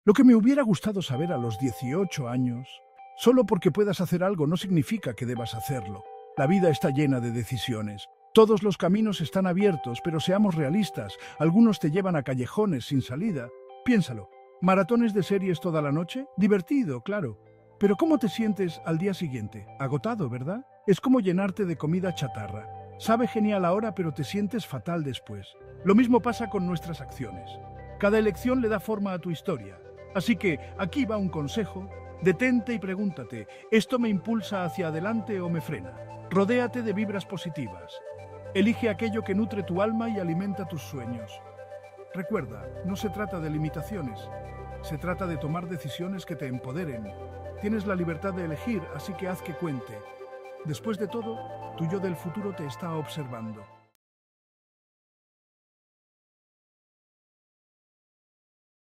Lo que me hubiera gustado saber a los 18 años, solo porque puedas hacer algo no significa que debas hacerlo. La vida está llena de decisiones. Todos los caminos están abiertos, pero seamos realistas. Algunos te llevan a callejones sin salida. Piénsalo. ¿Maratones de series toda la noche? Divertido, claro. Pero ¿cómo te sientes al día siguiente? Agotado, ¿verdad? Es como llenarte de comida chatarra. Sabe genial ahora, pero te sientes fatal después. Lo mismo pasa con nuestras acciones. Cada elección le da forma a tu historia. Así que aquí va un consejo. Detente y pregúntate, ¿esto me impulsa hacia adelante o me frena? Rodéate de vibras positivas. Elige aquello que nutre tu alma y alimenta tus sueños. Recuerda, no se trata de limitaciones, se trata de tomar decisiones que te empoderen. Tienes la libertad de elegir, así que haz que cuente. Después de todo, tu yo del futuro te está observando.